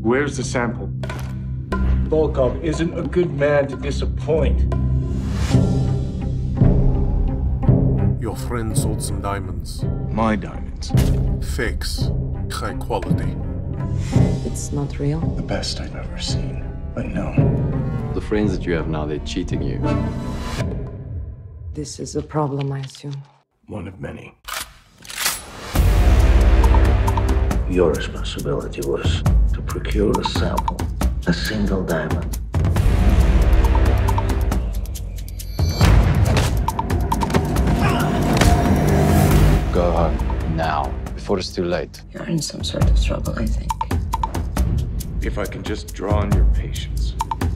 Where's the sample? Volkov isn't a good man to disappoint. Your friend sold some diamonds. My diamonds. Fakes. High quality. It's not real. The best I've ever seen. But no. The friends that you have now, they're cheating you. This is a problem, I assume. One of many. Your responsibility was to procure a sample, a single diamond. Go home now, before it's too late. You're in some sort of trouble, I think. If I can just draw on your patience.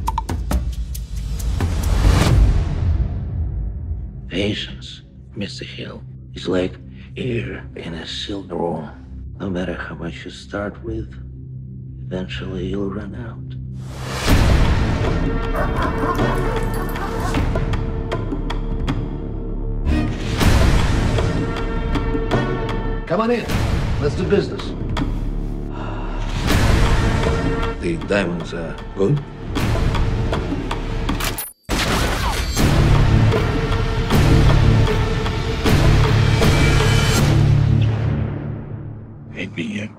Patience, Mr. Hill, is like air in a sealed room. No matter how much you start with, eventually you'll run out. Come on in. Let's do business. The diamonds are good? Hate me yet?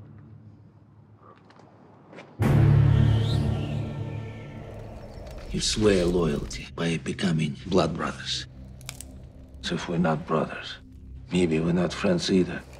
You swear loyalty by becoming blood brothers. So if we're not brothers, maybe we're not friends either.